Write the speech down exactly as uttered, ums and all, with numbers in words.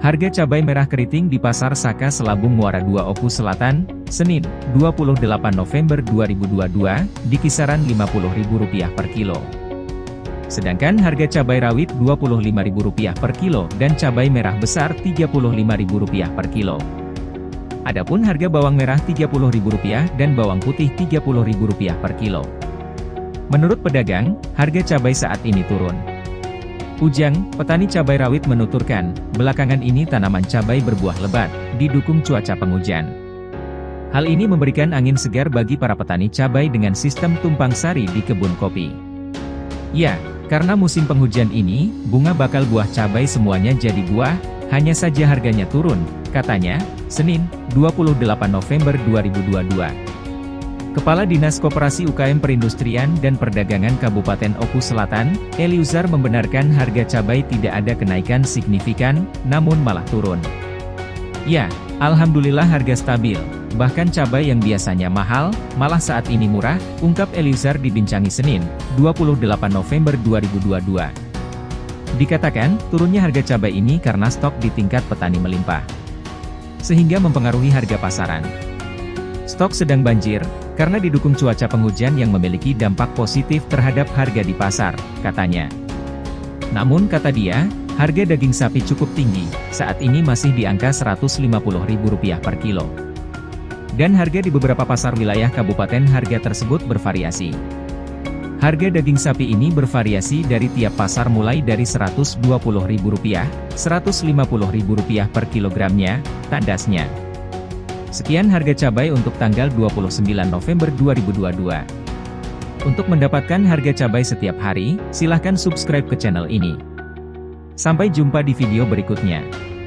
Harga cabai merah keriting di Pasar Saka Selabung Muara dua Oku Selatan, Senin, dua puluh delapan November dua ribu dua puluh dua, di kisaran lima puluh ribu rupiah per kilo. Sedangkan harga cabai rawit dua puluh lima ribu rupiah per kilo dan cabai merah besar tiga puluh lima ribu rupiah per kilo. Adapun harga bawang merah tiga puluh ribu rupiah dan bawang putih tiga puluh ribu rupiah per kilo. Menurut pedagang, harga cabai saat ini turun. Ujang, petani cabai rawit menuturkan, belakangan ini tanaman cabai berbuah lebat, didukung cuaca penghujan. Hal ini memberikan angin segar bagi para petani cabai dengan sistem tumpang sari di kebun kopi. Ya, karena musim penghujan ini, bunga bakal buah cabai semuanya jadi buah, hanya saja harganya turun, katanya, Senin, dua puluh delapan November dua ribu dua puluh dua. Kepala Dinas Koperasi U K M Perindustrian dan Perdagangan Kabupaten Oku Selatan, Eliuzar membenarkan harga cabai tidak ada kenaikan signifikan, namun malah turun. Ya, alhamdulillah harga stabil, bahkan cabai yang biasanya mahal, malah saat ini murah, ungkap Eliuzar dibincangi Senin, dua puluh delapan November dua ribu dua puluh dua. Dikatakan, turunnya harga cabai ini karena stok di tingkat petani melimpah, sehingga mempengaruhi harga pasaran. Stok sedang banjir, karena didukung cuaca penghujan yang memiliki dampak positif terhadap harga di pasar, katanya. Namun kata dia, harga daging sapi cukup tinggi, saat ini masih di angka seratus lima puluh ribu rupiah per kilo. Dan harga di beberapa pasar wilayah kabupaten harga tersebut bervariasi. Harga daging sapi ini bervariasi dari tiap pasar mulai dari seratus dua puluh ribu rupiah, seratus lima puluh ribu rupiah per kilogramnya, tandasnya. Sekian harga cabai untuk tanggal dua puluh sembilan November dua ribu dua puluh dua. Untuk mendapatkan harga cabai setiap hari, silahkan subscribe ke channel ini. Sampai jumpa di video berikutnya.